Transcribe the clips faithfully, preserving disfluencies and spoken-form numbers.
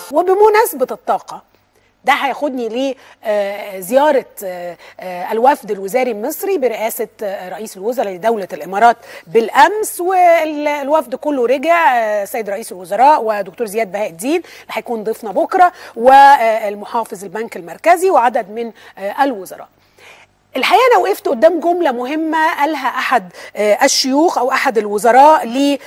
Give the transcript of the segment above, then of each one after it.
وبمناسبة الطاقة ده هياخدني لزيارة الوفد الوزاري المصري برئاسة رئيس الوزراء لدولة الإمارات بالأمس، والوفد كله رجع، سيد رئيس الوزراء ودكتور زياد بهاء الدين اللي هيكون ضيفنا بكرة والمحافظ البنك المركزي وعدد من الوزراء. الحقيقة أنا وقفت قدام جملة مهمة قالها أحد الشيوخ أو أحد الوزراء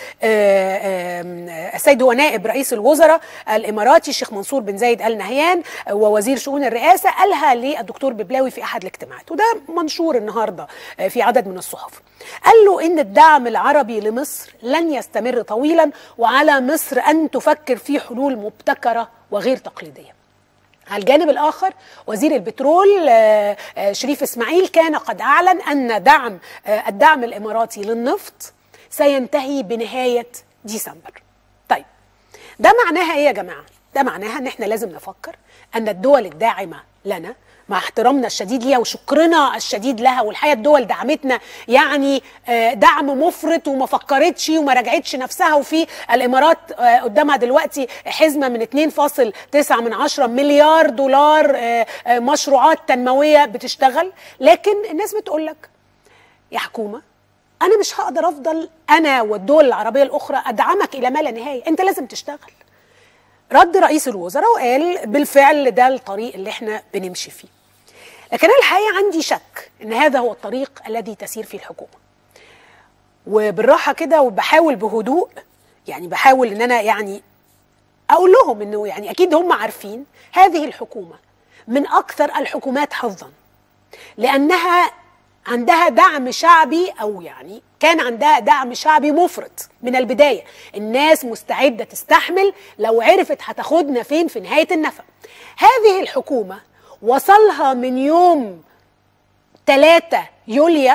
للسيد هو نائب رئيس الوزراء الإماراتي الشيخ منصور بن زايد آل نهيان ووزير شؤون الرئاسة، قالها للدكتور ببلاوي في أحد الاجتماعات، وده منشور النهاردة في عدد من الصحف. قال له إن الدعم العربي لمصر لن يستمر طويلا، وعلى مصر أن تفكر في حلول مبتكرة وغير تقليدية. على الجانب الآخر وزير البترول شريف إسماعيل كان قد أعلن أن دعم الدعم الإماراتي للنفط سينتهي بنهاية ديسمبر. طيب ده معناها إيه يا جماعة؟ ده معناها أن احنا لازم نفكر أن الدول الداعمة لنا مع احترامنا الشديد ليها وشكرنا الشديد لها، والحقيقه الدول دعمتنا يعني دعم مفرط وما فكرتش وما رجعتش نفسها، وفي الامارات قدامها دلوقتي حزمه من اتنين فاصل تسعة من عشرة مليار دولار مشروعات تنمويه بتشتغل. لكن الناس بتقول لك يا حكومه انا مش هقدر افضل انا والدول العربيه الاخرى ادعمك الى ما لا نهايه، انت لازم تشتغل. رد رئيس الوزراء وقال بالفعل ده الطريق اللي احنا بنمشي فيه. لكن انا الحقيقه عندي شك ان هذا هو الطريق الذي تسير فيه الحكومه. وبالراحه كده وبحاول بهدوء، يعني بحاول ان انا يعني اقول لهم انه يعني اكيد هم عارفين هذه الحكومه من اكثر الحكومات حظا، لانها عندها دعم شعبي، او يعني كان عندها دعم شعبي مفرط من البدايه. الناس مستعده تستحمل لو عرفت هتاخدنا فين في نهايه النفق. هذه الحكومه وصلها من يوم ثلاثة يوليو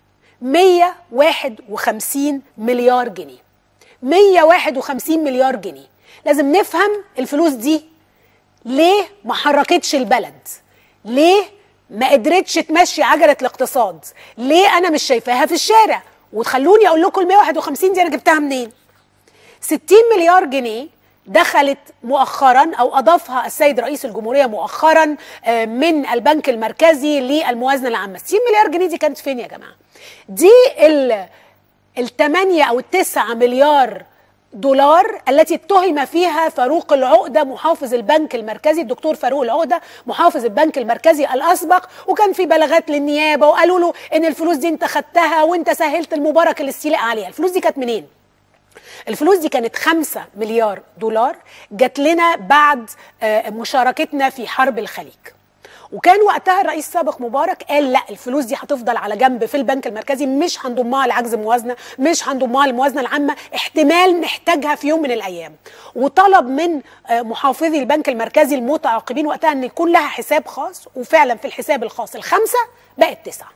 مية وواحد وخمسين مليار جنيه. مية وواحد وخمسين مليار جنيه. لازم نفهم الفلوس دي ليه ما حركتش البلد، ليه ما قدرتش تمشي عجله الاقتصاد، ليه انا مش شايفاها في الشارع. وتخلوني اقول لكم ال مية وواحد وخمسين دي انا جبتها منين. ستين مليار جنيه دخلت مؤخرا او اضافها السيد رئيس الجمهوريه مؤخرا من البنك المركزي للموازنه العامه. ستين مليار جنيه دي كانت فين يا جماعه؟ دي ال الثمانية او التسعة مليار دولار التي اتهم فيها فاروق العقده محافظ البنك المركزي، الدكتور فاروق العقده محافظ البنك المركزي الاسبق، وكان في بلاغات للنيابه وقالوا له ان الفلوس دي انت خدتها وانت سهلت المبارك الاستيلاء عليها. الفلوس دي كانت منين؟ الفلوس دي كانت خمسة مليار دولار جات لنا بعد مشاركتنا في حرب الخليج. وكان وقتها الرئيس السابق مبارك قال لا الفلوس دي هتفضل على جنب في البنك المركزي، مش هنضمها لعجز موازنه، مش هنضمها للموازنه العامه، احتمال نحتاجها في يوم من الايام. وطلب من محافظي البنك المركزي المتعاقبين وقتها ان يكون لها حساب خاص، وفعلا في الحساب الخاص الخمسه بقت تسعه.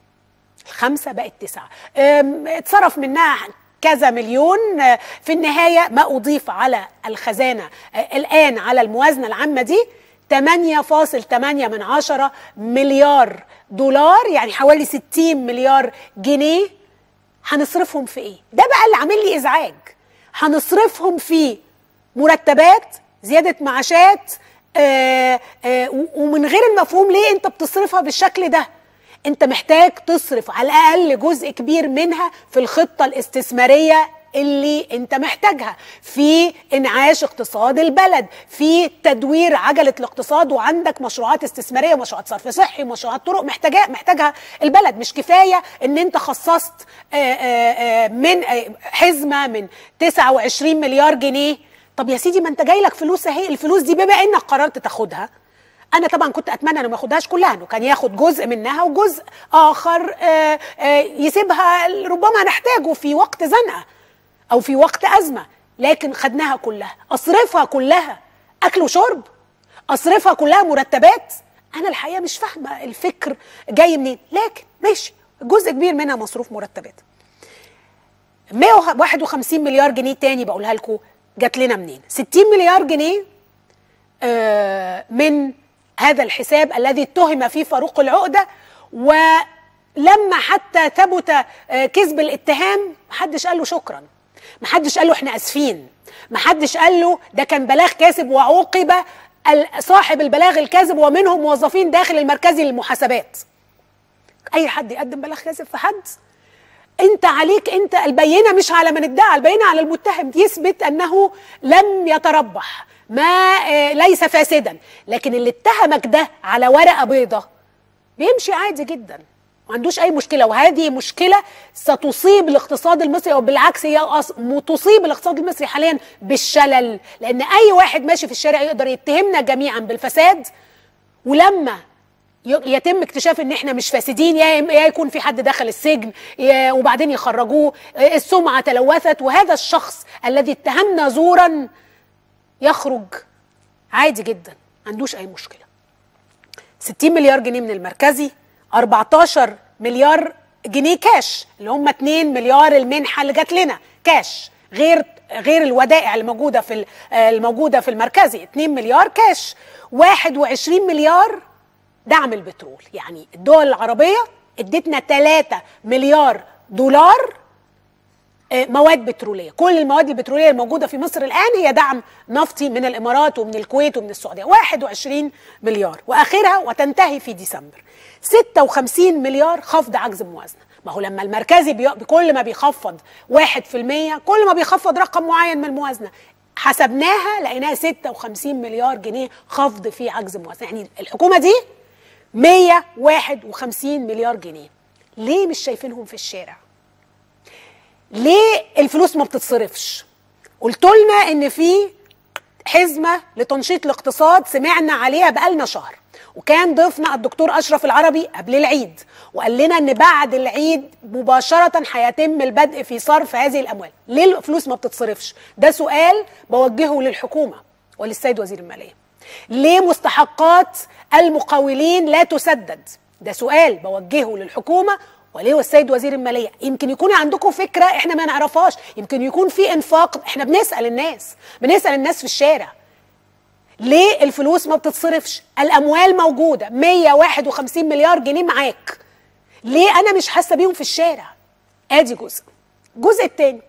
الخمسه بقت تسعه. اتصرف منها كذا مليون. في النهايه ما اضيف على الخزانه الان على الموازنه العامه دي ثمانية فاصل ثمانية من عشرة مليار دولار، يعني حوالي ستين مليار جنيه. هنصرفهم في ايه؟ ده بقى اللي عامل لي ازعاج. هنصرفهم في مرتبات، زياده معاشات، آآ آآ ومن غير المفهوم ليه انت بتصرفها بالشكل ده. انت محتاج تصرف على الاقل جزء كبير منها في الخطه الاستثماريه اللي انت محتاجها في انعاش اقتصاد البلد، في تدوير عجله الاقتصاد، وعندك مشروعات استثماريه، مشروعات صرف صحي، مشروعات طرق محتاجها محتاجها البلد. مش كفايه ان انت خصصت من حزمه من تسعة وعشرين مليار جنيه. طب يا سيدي ما انت جاي لك فلوس اهي. الفلوس دي بما انك قررت تاخدها، انا طبعا كنت اتمنى انه ما ياخدهاش كلها، انه كان ياخد جزء منها وجزء اخر يسيبها ربما نحتاجه في وقت زنقه او في وقت ازمه. لكن خدناها كلها، اصرفها كلها اكل وشرب، اصرفها كلها مرتبات. انا الحقيقه مش فاهمه الفكر جاي منين، لكن ماشي جزء كبير منها مصروف مرتبات. مية وواحد وخمسين مليار جنيه تاني بقولها لكم جات لنا منين؟ ستين مليار جنيه آه من هذا الحساب الذي اتهم فيه فاروق العقده، ولما حتى ثبت آه كذب الاتهام محدش قال له شكرا. محدش قال له احنا اسفين، محدش قال له ده كان بلاغ كاذب وعوقب صاحب البلاغ الكاذب ومنهم موظفين داخل المركزي للمحاسبات. اي حد يقدم بلاغ كاذب في حد، انت عليك انت البينه، مش على من ادعى، البينه على المتهم يثبت انه لم يتربح ما اه ليس فاسدا. لكن اللي اتهمك ده على ورقه بيضه بيمشي عادي جدا، ما عندوش اي مشكله. وهذه مشكله ستصيب الاقتصاد المصري، او بالعكس هي تصيب الاقتصاد المصري حاليا بالشلل، لان اي واحد ماشي في الشارع يقدر يتهمنا جميعا بالفساد، ولما يتم اكتشاف ان احنا مش فاسدين يا يكون في حد دخل السجن وبعدين يخرجوه، السمعه تلوثت، وهذا الشخص الذي اتهمنا زورا يخرج عادي جدا، ما عندوش اي مشكله. ستين مليار جنيه من المركزي، أربعتاشر مليار جنيه كاش اللي هم اتنين مليار المنحه اللي جات لنا كاش، غير غير الودائع الموجوده في الموجوده في المركزي، اتنين مليار كاش، واحد وعشرين مليار دعم البترول. يعني الدول العربيه ادتنا تلاتة مليار دولار مواد بتروليه، كل المواد البتروليه الموجوده في مصر الان هي دعم نفطي من الامارات ومن الكويت ومن السعوديه، واحد وعشرين مليار، واخرها وتنتهي في ديسمبر ستة وخمسين مليار خفض عجز الموازنه. ما هو لما المركزي بي... كل ما بيخفض واحد في المية كل ما بيخفض رقم معين من الموازنه، حسبناها لقيناها ستة وخمسين مليار جنيه خفض في عجز الموازنه. يعني الحكومه دي مية وواحد وخمسين مليار جنيه. ليه مش شايفينهم في الشارع؟ ليه الفلوس ما بتتصرفش؟ قلت لنا ان في حزمه لتنشيط الاقتصاد سمعنا عليها بقالنا شهر، وكان ضيفنا الدكتور اشرف العربي قبل العيد وقال لنا ان بعد العيد مباشره هيتم البدء في صرف هذه الاموال. ليه الفلوس ما بتتصرفش؟ ده سؤال بوجهه للحكومه وللسيد وزير الماليه. ليه مستحقات المقاولين لا تسدد؟ ده سؤال بوجهه للحكومه وليه والسيد وزير الماليه. يمكن يكون عندكم فكره احنا ما نعرفهاش، يمكن يكون في انفاق، احنا بنسال الناس بنسال الناس في الشارع ليه الفلوس ما بتتصرفش؟ الاموال موجوده، مية وواحد وخمسين مليار جنيه معاك، ليه انا مش حاسه بيهم في الشارع؟ ادي جزء. الجزء الثاني،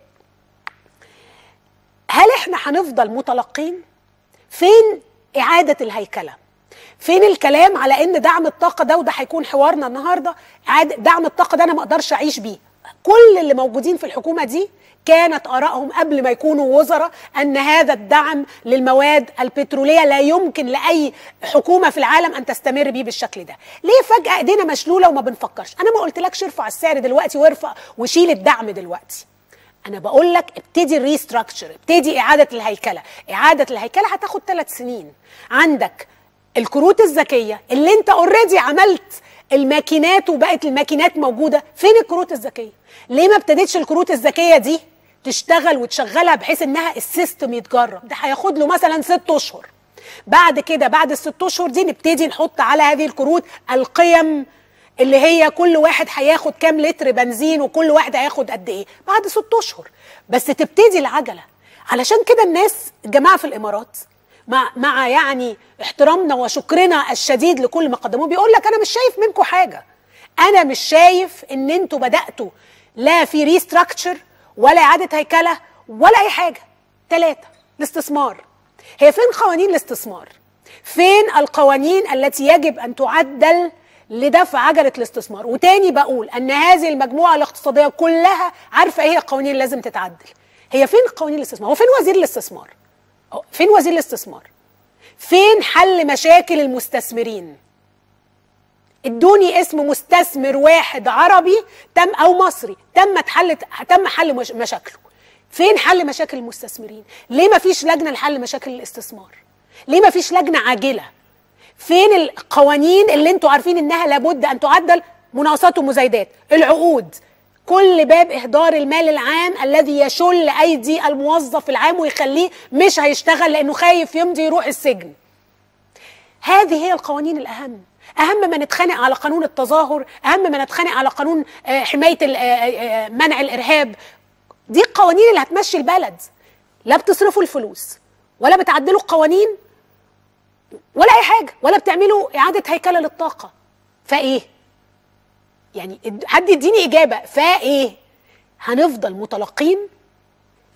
هل احنا هنفضل متلقين؟ فين اعاده الهيكله؟ فين الكلام على ان دعم الطاقه ده، وده هيكون حوارنا النهارده، دعم الطاقه ده انا ما اقدرش اعيش بيه. كل اللي موجودين في الحكومه دي كانت ارائهم قبل ما يكونوا وزراء ان هذا الدعم للمواد البتروليه لا يمكن لاي حكومه في العالم ان تستمر بيه بالشكل ده. ليه فجاه ايدينا مشلوله وما بنفكرش؟ انا ما قلتلكش ارفع السعر دلوقتي وارفع وشيل الدعم دلوقتي، انا بقول لك ابتدي الريستراكشر، ابتدي اعاده الهيكله. اعاده الهيكله هتاخد ثلاث سنين. عندك الكروت الذكيه اللي انت اوريدي عملت الماكينات وبقت الماكينات موجوده، فين الكروت الذكيه؟ ليه ما ابتديتش الكروت الذكيه دي تشتغل وتشغلها بحيث انها السيستم يتجرب؟ ده هياخد له مثلا ست اشهر. بعد كده بعد الست اشهر دي نبتدي نحط على هذه الكروت القيم اللي هي كل واحد هياخد كام لتر بنزين وكل واحد هياخد قد ايه بعد ست اشهر، بس تبتدي العجله. علشان كده الناس الجماعه في الامارات مع مع يعني احترامنا وشكرنا الشديد لكل ما قدموه بيقول لك انا مش شايف منكم حاجه، انا مش شايف ان انتوا بداتوا لا في ريستراكشر ولا اعاده هيكله ولا اي حاجه. ثلاثه، الاستثمار. هي فين قوانين الاستثمار؟ فين القوانين التي يجب ان تعدل لدفع عجله الاستثمار؟ وتاني بقول ان هذه المجموعه الاقتصاديه كلها عارفه ايه هي القوانين اللي لازم تتعدل. هي فين قوانين الاستثمار؟ هو فين وزير الاستثمار؟ فين وزير الاستثمار؟ فين حل مشاكل المستثمرين؟ ادوني اسم مستثمر واحد عربي تم او مصري تم حل تم حل مش... مشاكله. فين حل مشاكل المستثمرين؟ ليه ما فيش لجنه لحل مشاكل الاستثمار؟ ليه ما فيش لجنه عاجله؟ فين القوانين اللي انتوا عارفين انها لابد ان تعدل؟ مناقصات ومزايدات، العقود، كل باب اهدار المال العام الذي يشل ايدي الموظف العام ويخليه مش هيشتغل لانه خايف يمضي يروح السجن. هذه هي القوانين الاهم. اهم ما نتخانق على قانون التظاهر، اهم ما نتخانق على قانون حمايه منع الارهاب. دي القوانين اللي هتمشي البلد. لا بتصرفوا الفلوس ولا بتعدلوا القوانين ولا اي حاجه، ولا بتعملوا اعاده هيكله للطاقه. فايه يعني؟ حد يديني اجابه. فايه؟ هنفضل متلقين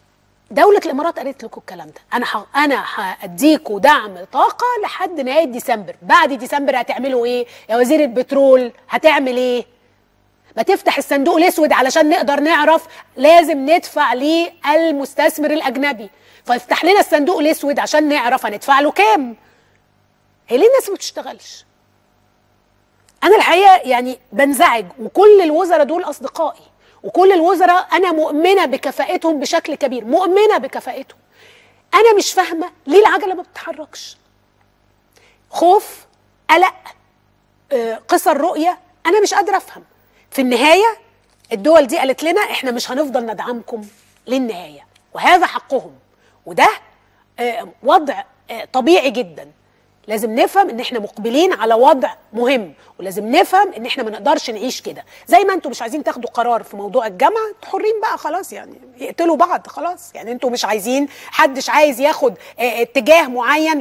دولة الامارات قالت لكم الكلام ده، انا ح... انا هاديكوا دعم طاقة لحد نهاية ديسمبر، بعد ديسمبر هتعملوا ايه؟ يا وزير البترول هتعمل ايه؟ ما تفتح الصندوق الاسود علشان نقدر نعرف لازم ندفع للمستثمر الاجنبي، فافتح لنا الصندوق الاسود عشان نعرف هندفع له كام. هي ليه الناس ما بتشتغلش؟ انا الحقيقه يعني بنزعج، وكل الوزراء دول اصدقائي، وكل الوزراء انا مؤمنه بكفاءتهم بشكل كبير، مؤمنه بكفاءتهم. انا مش فاهمه ليه العجله ما بتتحركش. خوف، قلق، آه، قصر رؤيه، انا مش قادره افهم. في النهايه الدول دي قالت لنا احنا مش هنفضل ندعمكم للنهايه، وهذا حقهم، وده آه، وضع آه، طبيعي جدا. لازم نفهم ان احنا مقبلين على وضع مهم، ولازم نفهم ان احنا ما نقدرش نعيش كده. زي ما انتم مش عايزين تاخدوا قرار في موضوع الجامعه، انتوا حرين بقى خلاص، يعني يقتلوا بعض خلاص، يعني انتوا مش عايزين، حدش عايز ياخد اه اتجاه معين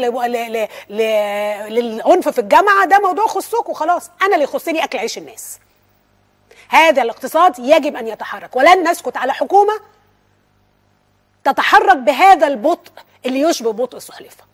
للعنف في الجامعه، ده موضوع يخصكم خلاص. انا اللي يخصني اكل عيش الناس. هذا الاقتصاد يجب ان يتحرك، ولن نسكت على حكومه تتحرك بهذا البطء اللي يشبه بطء السلحفاه.